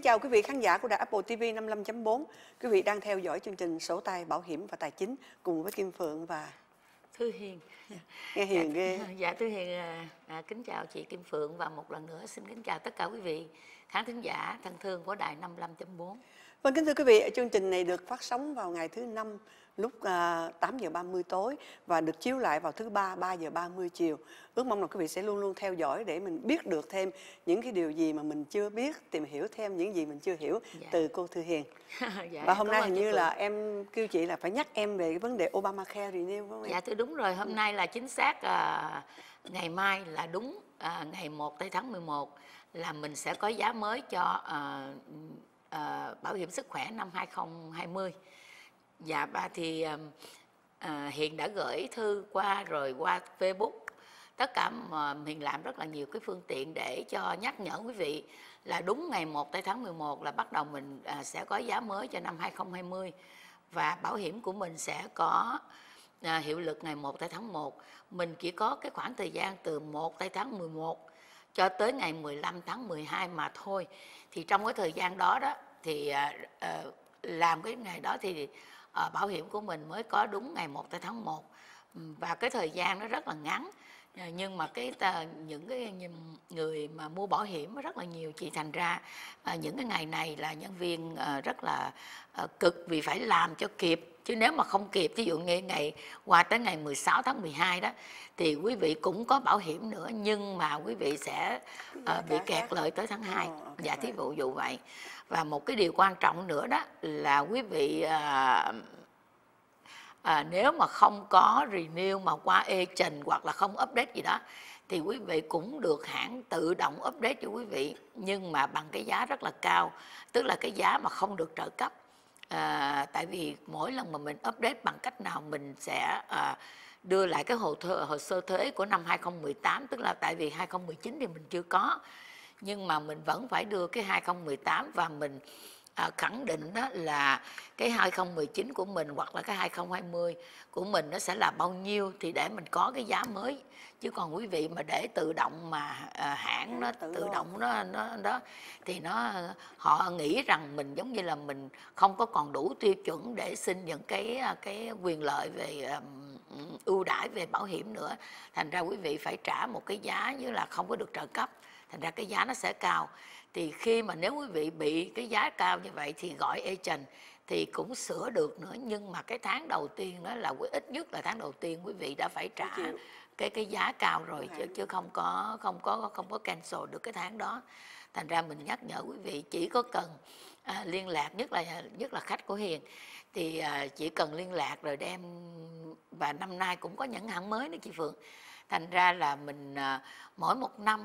kính chào quý vị khán giả của đài Apple TV 55.4. Quý vị đang theo dõi chương trình Sổ tay Bảo hiểm và Tài chính cùng với Kim Phượng và Thư Hiền. nghe hiền ghê. Dạ Thư Hiền kính chào chị Kim Phượng và một lần nữa xin kính chào tất cả quý vị khán thính giả thân thương của đài 55.4. Vâng, kính thưa quý vị, chương trình này được phát sóng vào ngày thứ Năm lúc 8 giờ 30 tối và được chiếu lại vào thứ Ba 3 giờ 30 chiều. Ước mong là quý vị sẽ luôn luôn theo dõi để mình biết được thêm những cái điều gì mà mình chưa biết, tìm hiểu thêm những gì mình chưa hiểu từ cô Thư Hiền. Dạ, và hôm nay hình như là em kêu chị là phải nhắc em về cái vấn đề Obamacare Renew, phải không em? Dạ thưa đúng rồi, hôm nay là chính xác ngày mai là đúng ngày 1 tháng 11 là mình sẽ có giá mới cho bảo hiểm sức khỏe năm 2020. Dạ ba thì Hiền đã gửi thư qua rồi qua Facebook. Tất cả mà Hiền làm rất là nhiều cái phương tiện để cho nhắc nhở quý vị là đúng ngày 1 tháng 11 là bắt đầu mình sẽ có giá mới cho năm 2020 và bảo hiểm của mình sẽ có hiệu lực ngày 1 tháng 1. Mình chỉ có cái khoảng thời gian từ 1 tháng 11 cho tới ngày 15 tháng 12 mà thôi. Thì trong cái thời gian đó thì làm cái ngày đó thì bảo hiểm của mình mới có đúng ngày 1 tháng 1 và cái thời gian nó rất là ngắn. Nhưng mà những cái người mà mua bảo hiểm rất là nhiều chị, thành ra những cái ngày này là nhân viên rất là cực vì phải làm cho kịp, chứ nếu mà không kịp, ví dụ như ngày qua tới ngày 16 tháng 12 đó thì quý vị cũng có bảo hiểm nữa nhưng mà quý vị sẽ bị kẹt lại tới tháng 2. Dạ thí dụ vậy. Và một cái điều quan trọng nữa đó là quý vị nếu mà không có renew mà qua agent hoặc là không update gì đó thì quý vị cũng được hãng tự động update cho quý vị, nhưng mà bằng cái giá rất là cao, tức là cái giá mà không được trợ cấp. Tại vì mỗi lần mà mình update bằng cách nào mình sẽ đưa lại cái hồ sơ thuế của năm 2018, tức là tại vì 2019 thì mình chưa có, nhưng mà mình vẫn phải đưa cái 2018 và mình khẳng định đó là cái 2019 của mình hoặc là cái 2020 của mình nó sẽ là bao nhiêu thì để mình có cái giá mới. Chứ còn quý vị mà để tự động mà hãng nó tự động nó thì họ nghĩ rằng mình giống như là mình không có còn đủ tiêu chuẩn để xin những cái quyền lợi về ưu đãi về bảo hiểm nữa. Thành ra quý vị phải trả một cái giá như là không có được trợ cấp, thành ra cái giá nó sẽ cao. Thì khi mà nếu quý vị bị cái giá cao như vậy thì gọi agent thì cũng sửa được nữa, nhưng mà cái tháng đầu tiên đó là ít nhất là tháng đầu tiên quý vị đã phải trả cái giá cao rồi, chứ không có cancel được cái tháng đó. Thành ra mình nhắc nhở quý vị chỉ có cần liên lạc, nhất là khách của Hiền thì chỉ cần liên lạc rồi đem. Và năm nay cũng có những hãng mới nữa chị Phượng, thành ra là mình mỗi một năm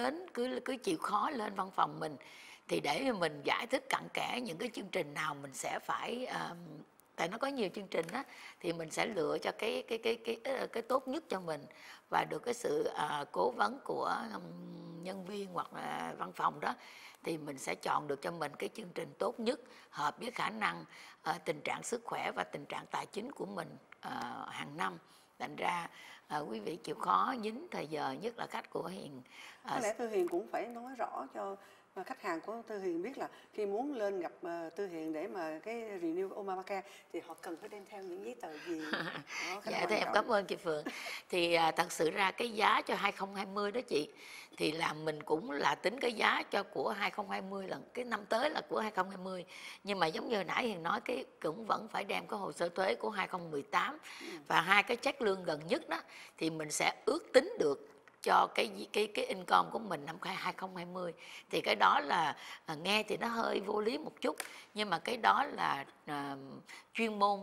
cứ chịu khó lên văn phòng mình thì để mình giải thích cặn kẽ những cái chương trình nào mình sẽ phải tại nó có nhiều chương trình á thì mình sẽ lựa cho cái tốt nhất cho mình và được cái sự cố vấn của nhân viên hoặc là văn phòng đó thì mình sẽ chọn được cho mình cái chương trình tốt nhất hợp với khả năng tình trạng sức khỏe và tình trạng tài chính của mình hàng năm. Thành ra quý vị chịu khó nhín thời giờ, nhất là khách của Hiền. Có lẽ Thư Hiền cũng phải nói rõ cho khách hàng của Thư Hiền biết là khi muốn lên gặp Thư Hiền để mà cái renew Obamacare thì họ cần phải đem theo những giấy tờ gì. Dạ thì em cảm ơn chị Phượng. Thì thật sự ra cái giá cho 2020 đó chị, thì là mình cũng là tính cái giá cho của 2020 là cái năm tới là của 2020, nhưng mà giống như nãy Hiền nói cái cũng vẫn phải đem cái hồ sơ thuế của 2018 và hai cái check lương gần nhất đó thì mình sẽ ước tính được cho cái income của mình năm 2020. Thì cái đó là nghe thì nó hơi vô lý một chút, nhưng mà cái đó là chuyên môn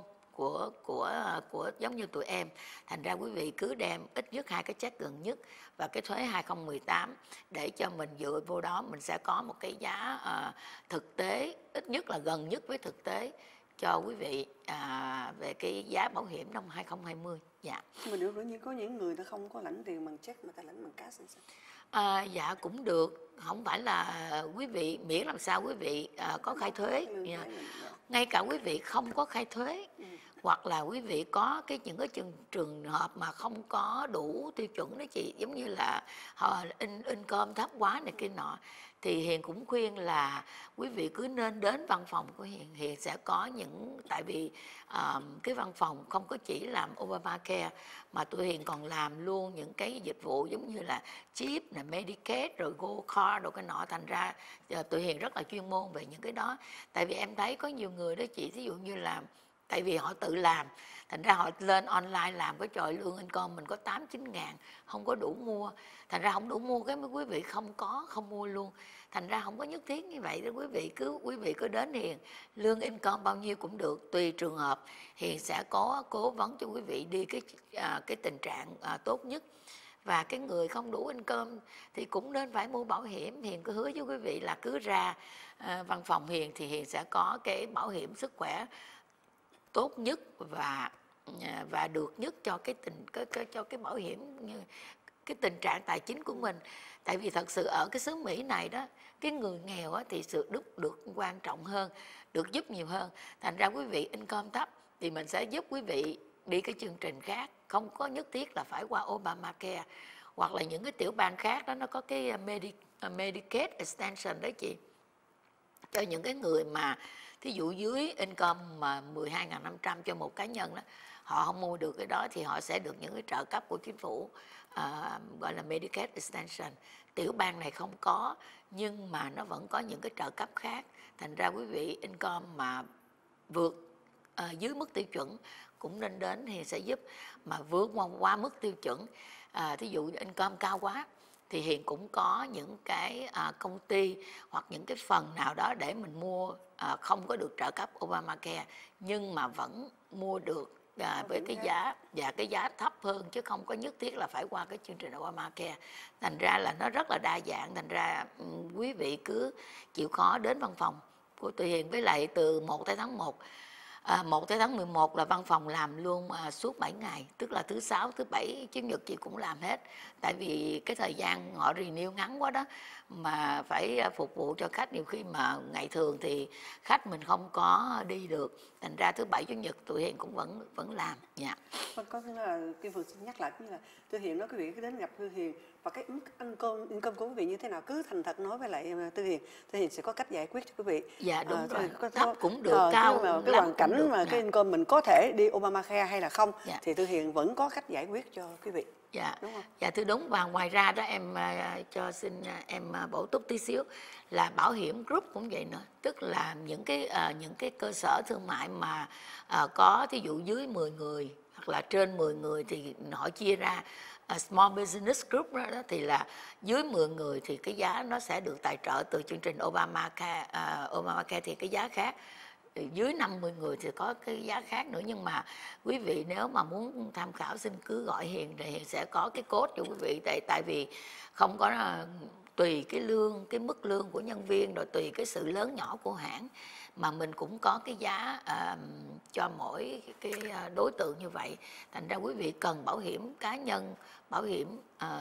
của giống như tụi em. Thành ra quý vị cứ đem ít nhất hai cái check gần nhất và cái thuế 2018 để cho mình dựa vô đó mình sẽ có một cái giá thực tế, ít nhất là gần nhất với thực tế cho quý vị về cái giá bảo hiểm năm 2020. Dạ. Mà nếu như có những người ta không có lãnh tiền bằng check mà ta lãnh bằng cash sao? Dạ cũng được, không phải là quý vị miễn làm sao quý vị có khai thuế. Ngay cả quý vị không có khai thuế hoặc là quý vị có những cái trường hợp mà không có đủ tiêu chuẩn đó chị, giống như là họ income thấp quá này kia nọ, thì Hiền cũng khuyên là quý vị cứ nên đến văn phòng của Hiền. Hiền sẽ có những, tại vì cái văn phòng không có chỉ làm Obamacare mà tụi Hiền còn làm luôn những cái dịch vụ giống như là chip, Medicaid, rồi Go Card, rồi cái nọ. Thành ra tụi Hiền rất là chuyên môn về những cái đó. Tại vì em thấy có nhiều người đó chị, ví dụ như là tại vì họ tự làm, thành ra họ lên online làm, cái trời lương income mình có 8-9 ngàn, không có đủ mua. Thành ra không đủ mua, cái mấy quý vị không mua luôn. Thành ra không có nhất thiết như vậy đó quý vị cứ đến Hiền, lương income bao nhiêu cũng được, tùy trường hợp. Hiền sẽ có cố vấn cho quý vị đi cái tình trạng tốt nhất. Và cái người không đủ income thì cũng nên phải mua bảo hiểm. Hiền cứ hứa với quý vị là cứ ra văn phòng Hiền thì Hiền sẽ có cái bảo hiểm sức khỏe tốt nhất và được nhất cho cho cái bảo hiểm, cái tình trạng tài chính của mình. Tại vì thật sự ở cái xứ Mỹ này đó, cái người nghèo thì sự được quan trọng hơn, được giúp nhiều hơn. Thành ra quý vị income thấp thì mình sẽ giúp quý vị đi cái chương trình khác, không có nhất thiết là phải qua Obamacare, hoặc là những cái tiểu bang khác đó nó có cái Medicaid extension đó chị, cho những cái người mà thí dụ dưới income mà 12.500 cho một cá nhân đó, họ không mua được cái đó thì họ sẽ được những cái trợ cấp của chính phủ, gọi là Medicaid extension. Tiểu bang này không có, nhưng mà nó vẫn có những cái trợ cấp khác. Thành ra quý vị income mà vượt dưới mức tiêu chuẩn cũng nên đến thì sẽ giúp. Mà vượt qua mức tiêu chuẩn, thí dụ income cao quá thì Hiền cũng có những cái công ty hoặc những cái phần nào đó để mình mua, không có được trợ cấp Obamacare nhưng mà vẫn mua được với cái giá và cái giá thấp hơn, chứ không có nhất thiết là phải qua cái chương trình Obamacare. Thành ra là nó rất là đa dạng. Thành ra quý vị cứ chịu khó đến văn phòng của tụi Hiền. Với lại từ 1 tới tháng 1, 1 tới tháng 11 là văn phòng làm luôn suốt 7 ngày, tức là thứ Sáu, thứ Bảy, Chủ nhật chị cũng làm hết. Tại vì cái thời gian họ renew ngắn quá đó, mà phải phục vụ cho khách. Nhiều khi mà ngày thường thì khách mình không có đi được, thành ra thứ Bảy, Chủ nhật tụi Hiền cũng vẫn làm. Dạ. Có nghĩa là Kim Phượng xin nhắc lại, như là Tư Hiền nói quý vị cứ đến gặp Tư Hiền và cái income của quý vị như thế nào cứ thành thật nói với lại Tư Hiền sẽ có cách giải quyết cho quý vị. Dạ đúng rồi, thấp cũng được, cao cũng cái hoàn cảnh được. mà cái income mình có thể đi Obamacare hay là không, Dạ. thì Tư Hiền vẫn có cách giải quyết cho quý vị. Dạ, đúng không? dạ thưa đúng. Và ngoài ra đó em xin em bổ túc tí xíu là bảo hiểm group cũng vậy nữa, tức là những cái cơ sở thương mại mà có thí dụ dưới 10 người hoặc là trên 10 người thì họ chia ra small business group đó, thì là dưới 10 người thì cái giá nó sẽ được tài trợ từ chương trình Obamacare thì cái giá khác. Dưới 50 người thì có cái giá khác nữa. Nhưng mà quý vị nếu mà muốn tham khảo xin cứ gọi Hiền, thì Hiền sẽ có cái code cho quý vị. Tại vì không có tùy cái lương, cái mức lương của nhân viên, rồi tùy cái sự lớn nhỏ của hãng mà mình cũng có cái giá cho mỗi cái đối tượng như vậy. Thành ra quý vị cần bảo hiểm cá nhân, bảo hiểm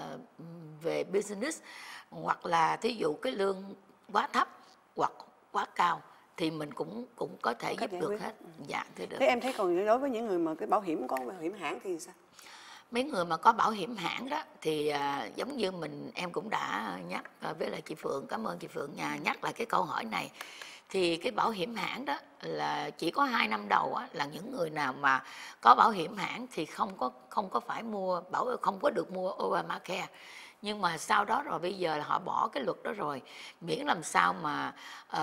về business, hoặc là thí dụ cái lương quá thấp hoặc quá cao thì mình cũng có thể giúp được hết. Dạ, thưa được. Thế em thấy còn đối với những người mà cái bảo hiểm có bảo hiểm hãng thì sao? Mấy người mà có bảo hiểm hãng đó thì giống như em cũng đã nhắc với lại chị Phượng, cảm ơn chị Phượng nhắc lại cái câu hỏi này. Thì cái bảo hiểm hãng đó là chỉ có 2 năm đầu là những người nào mà có bảo hiểm hãng thì không có phải mua không có được mua Obamacare. Nhưng mà sau đó rồi bây giờ là họ bỏ cái luật đó rồi, miễn làm sao mà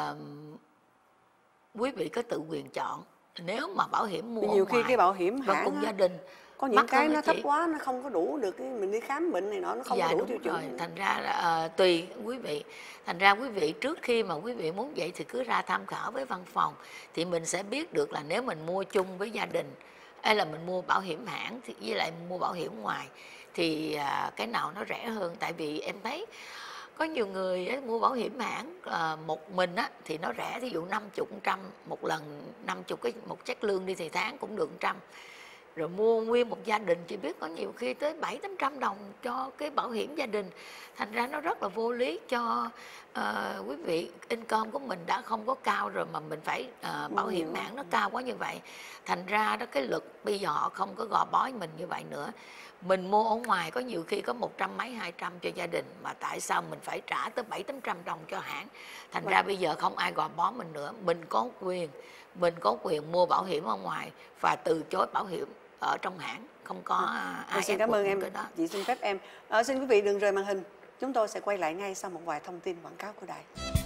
quý vị có tự quyền chọn. Nếu mà bảo hiểm mua nhiều khi cái bảo hiểm và hãng cùng gia đình có những cái nó thấp quá, nó không có đủ được cái mình đi khám bệnh này nó không có đủ tiêu chuẩn. Thành ra là tùy quý vị. Thành ra quý vị trước khi mà quý vị muốn vậy thì cứ ra tham khảo với văn phòng, thì mình sẽ biết được là nếu mình mua chung với gia đình hay là mình mua bảo hiểm hãng thì với lại mua bảo hiểm ngoài thì cái nào nó rẻ hơn. Tại vì em thấy có nhiều người mua bảo hiểm hãng một mình thì nó rẻ, thí dụ 50, 100 một lần, 50 một check lương đi thì tháng cũng được 100. rồi mua nguyên một gia đình, chị biết có nhiều khi tới 700-800 đồng cho cái bảo hiểm gia đình. Thành ra nó rất là vô lý cho quý vị. Income của mình đã không có cao rồi mà mình phải bảo hiểm nạn nó cao quá như vậy. Thành ra đó cái lực bây giờ họ không có gò bó mình như vậy nữa. Mình mua ở ngoài có nhiều khi có 100 mấy 200 cho gia đình, mà tại sao mình phải trả tới 700-800 đồng cho hãng? Thành ra bây giờ không ai gò bó mình nữa. Mình có quyền mua bảo hiểm ở ngoài và từ chối bảo hiểm ở trong hãng, không có ai Xin ép cảm buộc ơn mình em, cái đó. chị xin phép em. Xin quý vị đừng rời màn hình, chúng tôi sẽ quay lại ngay sau một vài thông tin quảng cáo của đài.